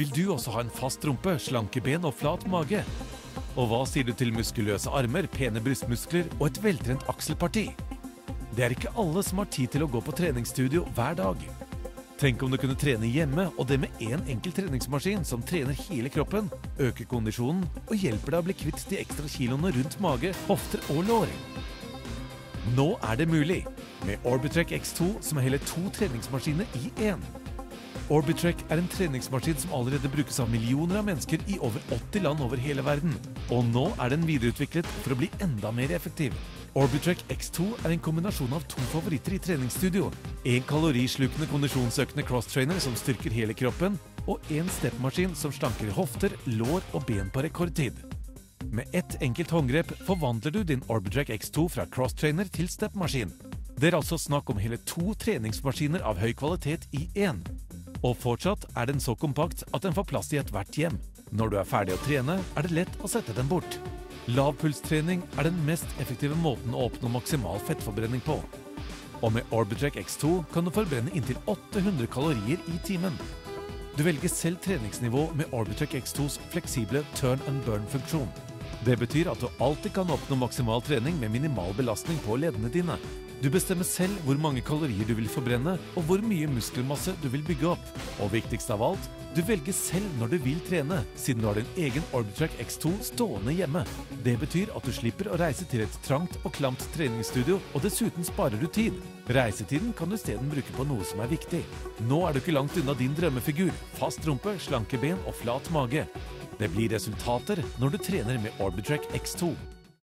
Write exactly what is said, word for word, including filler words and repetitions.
Vil du også ha en fast rumpe, slanke ben og flat mage? Og hva sier du til muskuløse armer, pene brystmuskler og et veltrent akselparti? Det er ikke alle som har tid til å gå på treningsstudio hver dag. Tenk om du kunne trene hjemme, og det med en enkel treningsmaskin som trener hele kroppen, øker kondisjonen og hjelper deg å bli kvitt de ekstra kiloene rundt mage, hofter og lår. Nå er det mulig, med Orbitrek X to som er hele to treningsmaskiner i én. Orbitrek er en treningsmaskin som allerede brukes av millioner av mennesker i over åtti land over hele verden, og nå er den videreutviklet for å bli enda mer effektiv. Orbitrek X to er en kombinasjon av to favoritter i treningsstudio. En kalorislukende kondisjonsøkende crosstrainer som styrker hele kroppen, og en stepmaskin som slanker hofter, lår og ben på rekordtid. Med ett enkelt håndgrep forvandler du din Orbitrek X to fra crosstrainer til stepmaskin. Det er altså snakk om hele to treningsmaskiner av høy kvalitet i én. Og fortsatt er den så kompakt at den får plass i et hvert hjem. Når du er ferdig å trene, er det lett å sette den bort. Lavpulstrening er den mest effektive måten å oppnå maksimal fettforbrenning på. Og med Orbitrek X to kan du forbrenne inntil åtte hundre kalorier i timen. Du velger selv treningsnivå med Orbitrek X tos fleksible turn and burn-funksjon. Det betyr at du alltid kan oppnå maksimal trening med minimal belastning på leddene dine. Du bestemmer selv hvor mange kalorier du vil forbrenne, og hvor mye muskelmasse du vil bygge opp. Og viktigst av alt, du velger selv når du vil trene, siden du har din egen Orbitrek X to stående hjemme. Det betyr at du slipper å reise til et trangt og klamt treningsstudio, og dessuten sparer du tid. Reisetiden kan du i stedet bruke på noe som er viktig. Nå er du ikke langt unna din drømmefigur, fast rumpe, slanke ben og flat mage. Det blir resultater når du trener med Orbitrek X to.